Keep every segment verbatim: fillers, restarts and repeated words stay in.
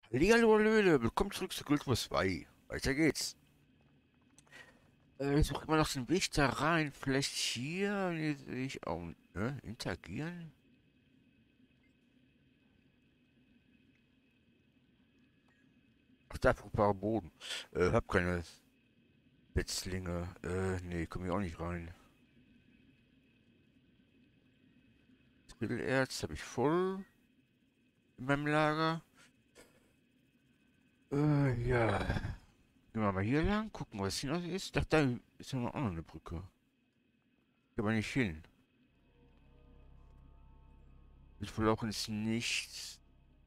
Hallihallo, Hallöle, willkommen zurück zu Guild Wars zwei. Weiter geht's. Äh, ich suche immer noch den Weg da rein. Vielleicht hier, nee, sehe ich auch, ne? Interagieren? Ach, da, fruchtbarer Boden. Äh, hab keine Setzlinge. Äh, nee, komm hier auch nicht rein. Spittelerz habe ich voll in meinem Lager. Äh, ja. Gehen wir mal hier lang, gucken, was hier noch ist. Ach, da ist ja noch auch noch eine Brücke. Geh aber nicht hin. Ich will auch ins Nichts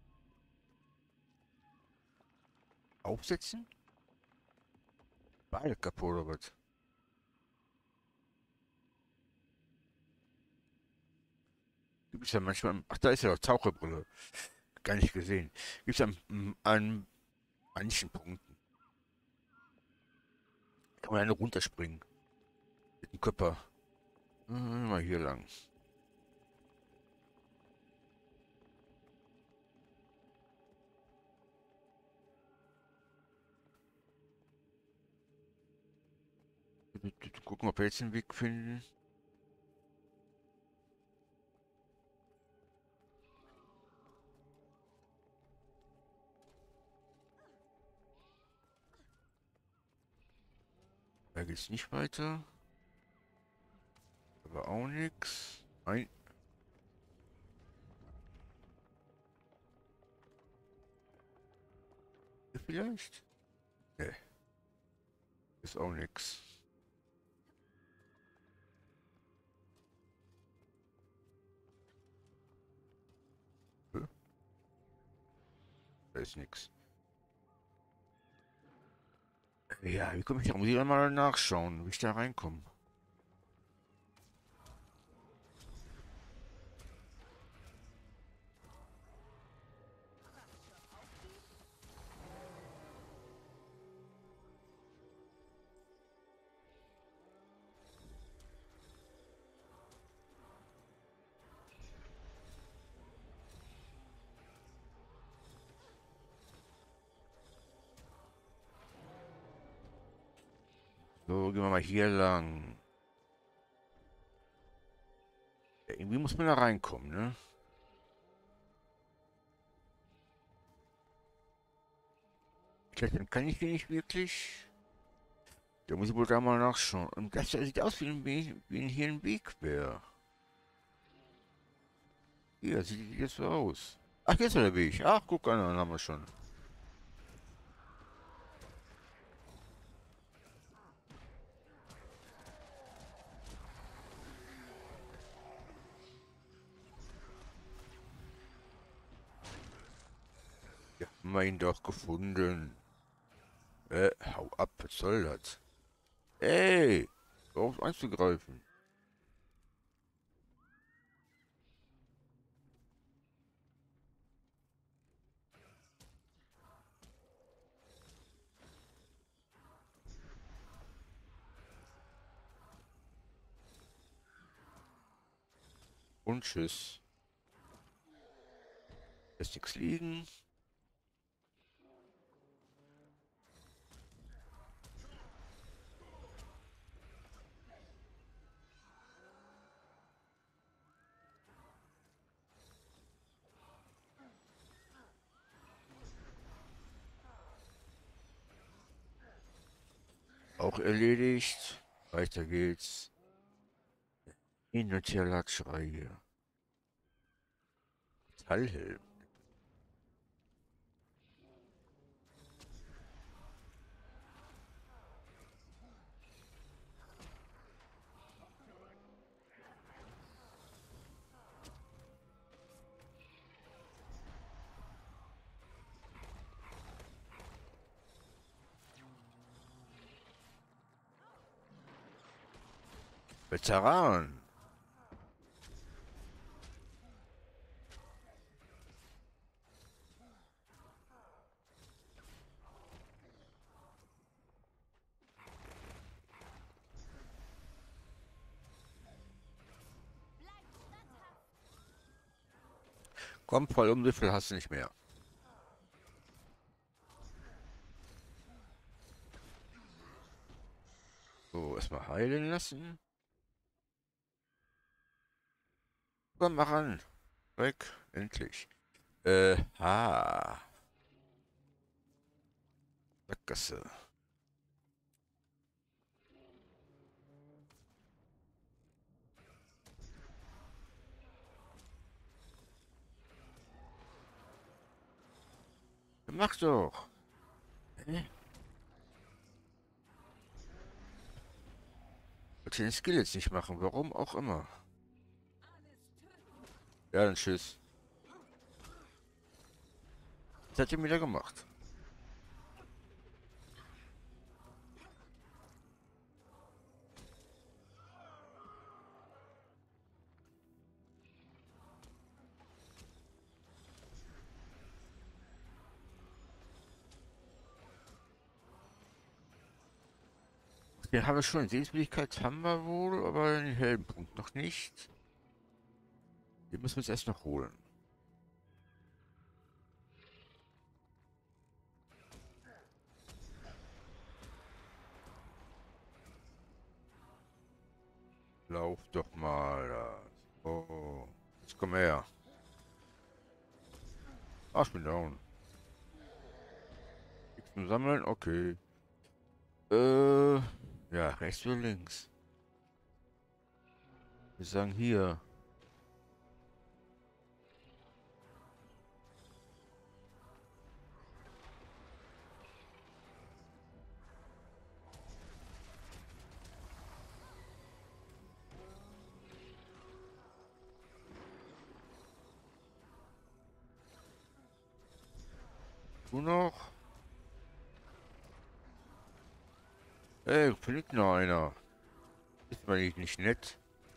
aufsetzen. Beide kaputt oder was? Gibt es ja manchmal. Ach, da ist ja doch Taucherbrille. Gar nicht gesehen. Gibt es an, m- an manchen Punkten. Kann man eine runterspringen. Mit dem Körper. Hm, mal hier lang. Gucken, ob wir jetzt den Weg finden. Da geht's nicht weiter. Aber auch nichts. Nein. Hier vielleicht? Ne, ist auch nichts. Da ist nichts. Ja, wie komme ich da? Muss ich dann mal nachschauen, wie ich da reinkomme. So, gehen wir mal hier lang. Ja, irgendwie muss man da reinkommen, ne? Klettern kann ich hier nicht wirklich. Da muss ich wohl da mal nachschauen. Und das sieht aus wie, ein, wie, wie hier ein Weg wäre. Hier, sieht jetzt so aus. Ach, hier ist ja der Weg. Ach, guck an, dann haben wir schon. Ja, haben wir ihn doch gefunden. Äh, hau ab, was soll das? Ey, hör auf anzugreifen. Und tschüss. Lässt nichts liegen. Auch erledigt. Weiter geht's. Hin und her Latschrei hier. Metallhelm. Veteran. Komm, voll um, so viel hast du nicht mehr. erstmal heilen lassen. Komm, mach an. Weg. Endlich. Äh, ha. Sackgasse. Mach doch. Hä? Wollte den Skill jetzt nicht machen. Warum auch immer. Ja, dann tschüss. Was hat ihr wieder gemacht? Den haben wir schon. Sehenswürdigkeit haben wir wohl, aber den Heldenpunkt noch nicht. Den müssen wir uns erst noch holen. Lauf doch mal da. Oh. Jetzt komm her. Ach, ich bin down. Nichts zum Sammeln? Okay. Äh. Ja, rechts oder links? Wir sagen hier. Du noch? Ey, fliegt noch einer. Ist mal nicht, nicht nett.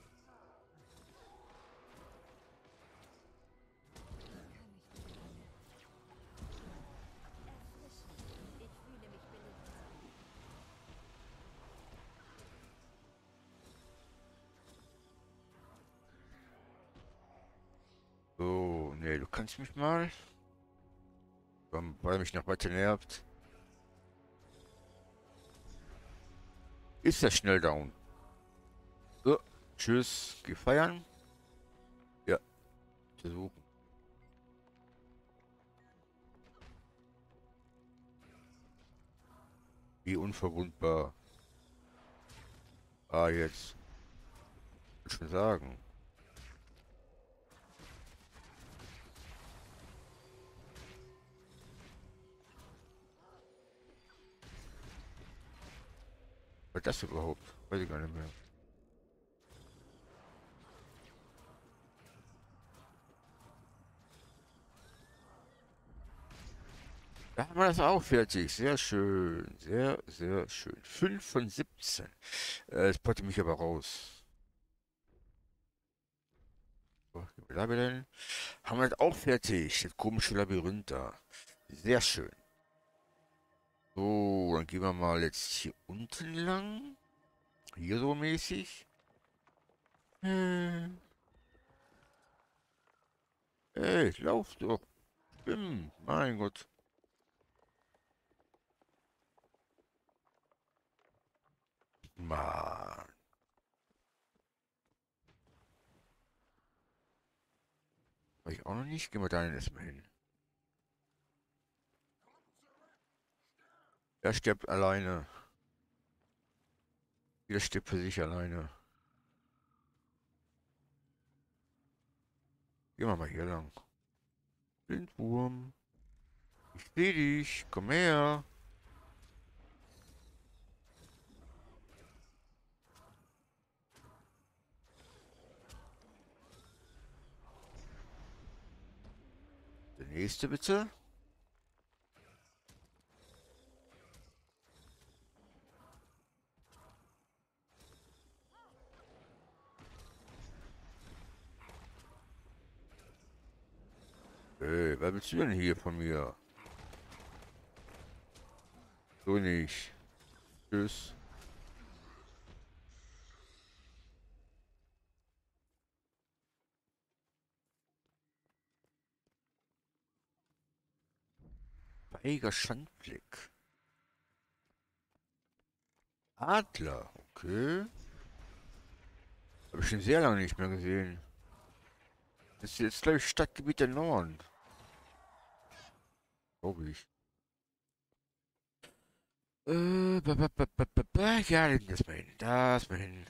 So, nee, du kannst mich mal. Weil er mich noch weiter nervt. Ist er schnell down. So, tschüss. Geh feiern. Ja, versuchen. Wie unverwundbar. Ah, jetzt. Ich schon sagen. Was ist das überhaupt? Weiß ich gar nicht mehr. Da haben wir das auch fertig. Sehr schön. Sehr, sehr schön. fünf von siebzehn. Äh, das potte mich aber raus. So, da denn? Haben wir das auch fertig. Das komische Labyrinth da. Sehr schön. So, dann gehen wir mal jetzt hier unten lang. Hier so mäßig. Hm. Ey, lauf doch. Schwimmen. Mein Gott. Mann. Weiß ich auch noch nicht. Gehen wir da erstmal hin. Er stirbt alleine. Jeder stirbt für sich alleine. Gehen wir mal hier lang. Blindwurm. Ich seh dich. Komm her. Der nächste bitte. Ey, wer willst du denn hier von mir? So nicht. Tschüss. Feiger Schandblick. Adler. Okay. Habe ich schon sehr lange nicht mehr gesehen. Das ist jetzt, glaube ich, Stadtgebiet der Norden. Glaube ich. Äh, ba, ba, ba, ba, ba, ba. Ja, das mal hin. Das mal hin.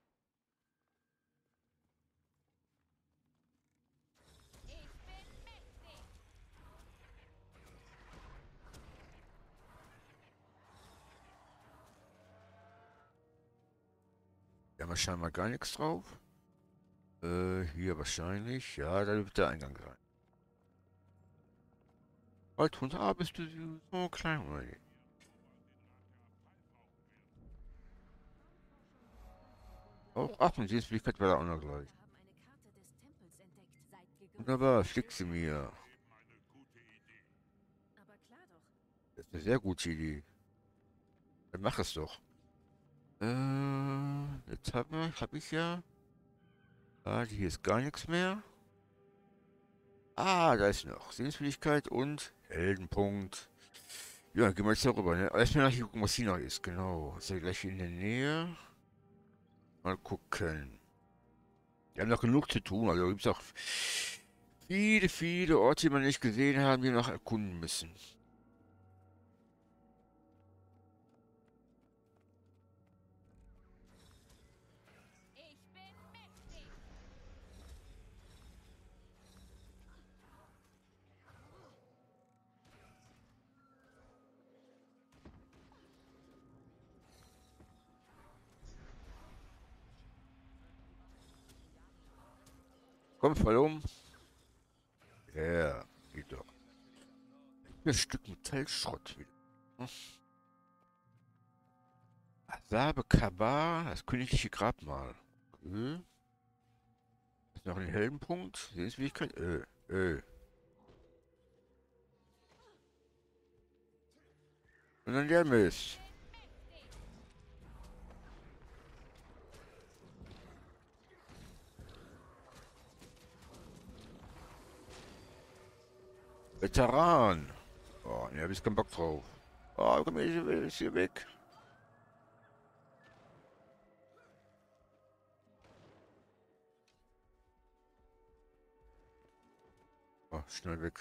Da haben wir scheinbar gar nichts drauf. Äh, hier wahrscheinlich. Ja, da wird der Eingang rein. Waldhund, ah, bist du so klein, oder? Auch Affensehensfähigkeit war da auch noch gleich. Wunderbar, schick sie mir. Das ist eine sehr gute Idee. Dann mach es doch. Äh, jetzt hab, wir, hab ich ja. Ah, hier ist gar nichts mehr. Ah, da ist noch Sehensfähigkeit und Heldenpunkt. Ja, gehen wir jetzt darüber, ne? Erstmal nach hier gucken, was hier noch ist. Genau. Ist ja gleich in der Nähe. Mal gucken. Wir haben noch genug zu tun. Also gibt es auch viele, viele Orte, die wir nicht gesehen haben, die wir noch erkunden müssen. Komm, fall um. Ja, geht doch. Ein Stück Metallschrott wieder. Hm. Asabe Kabar, das königliche Grabmal. Okay. Ist noch ein Heldenpunkt. Sehensfähigkeit. Äh, äh. Und dann der Mist. Veteran. Oh, ne, hab ich keinen Bock drauf. Oh, komm, ich will ist hier weg. Oh, schnell weg.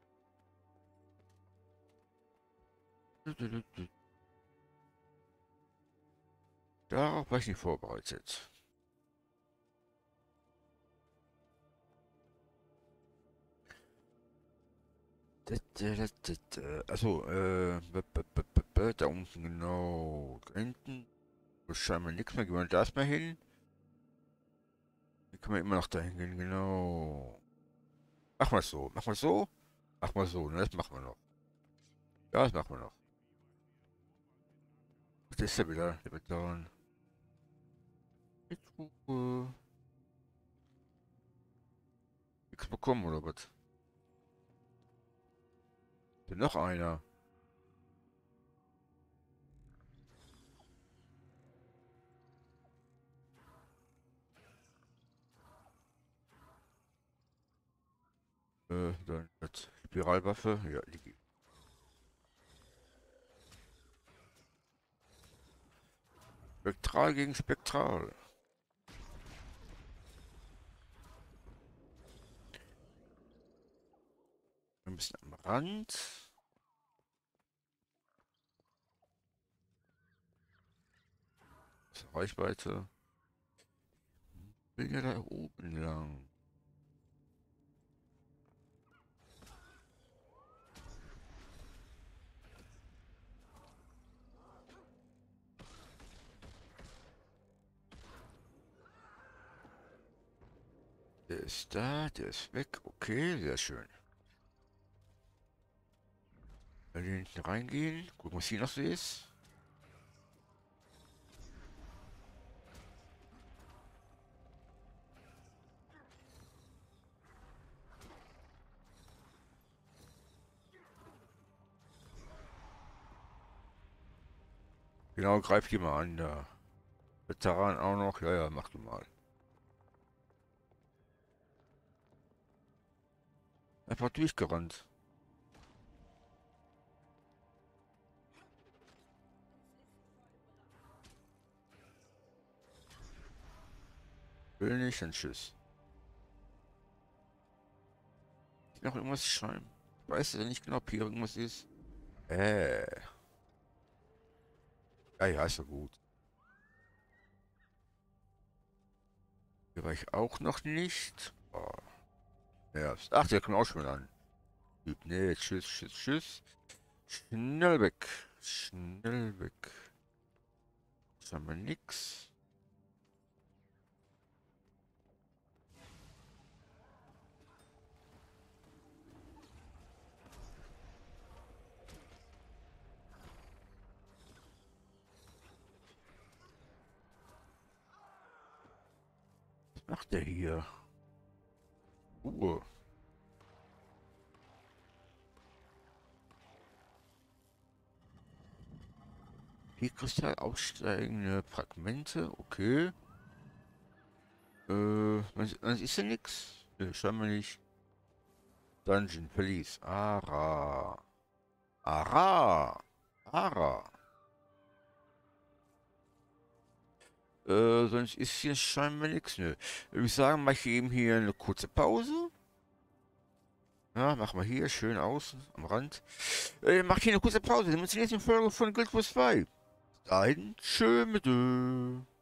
Darauf war ich nicht vorbereitet. Achso, äh, b- b- b- b- b- da unten genau. Da hinten ist scheinbar nichts mehr. Gehen wir da erstmal hin. Hier können wir immer noch dahin gehen, genau. Machen wir es so. Machen wir es so. Machen wir es so. Ne, das machen wir noch. Ja, das machen wir noch. Das ist ja wieder. Der wird dauern. Jetzt Ruhe. Nichts bekommen, oder was? Denn noch einer. Äh, dann das Spiralwaffe. Ja, die. Spektral gegen Spektral. Ein bisschen am Rand. Das Reichweite. Will ja da oben lang. Der ist da, der ist weg. Okay, sehr schön. Wenn wir hinten reingehen, gucken, was hier noch so ist. Genau, greif die mal an, da. Veteran auch noch. Ja, ja, mach du mal. Einfach durchgerannt. Will nicht, dann tschüss. Ist noch irgendwas schreiben? Ich weiß ja nicht genau, ob hier irgendwas ist. Äh. Ja, ja, ist ja gut. Hier war ich auch noch nicht. Oh. Ja. Ach, der kommt auch schon mal an. Typ, nee, tschüss, tschüss, tschüss. Schnell weg. Schnell weg. Jetzt haben wir nix. Was macht der hier? Ruhe. Hier Kristall aussteigende Fragmente, okay. Äh, dann ist ja nix. Ne, scheinbar nicht. Dungeon, Police. Ara. Ara. Ara. Äh, sonst ist hier scheinbar nichts. Nö. Würde ich sagen, mache ich eben hier eine kurze Pause. Ja, machen wir hier schön außen am Rand. Äh, mach hier eine kurze Pause. Wir sehen uns in der nächsten Folge von Guild Wars zwei. Dahin, schön mit.